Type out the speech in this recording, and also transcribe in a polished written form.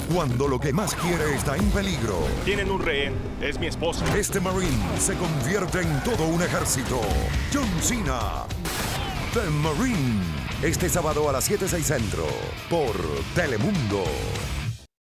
cuando lo que más quiere está en peligro. Tienen un rehén. Es mi esposa. Este Marine se convierte en todo un ejército. John Cena, The Marine. Este sábado a las 7:06 centro por Telemundo.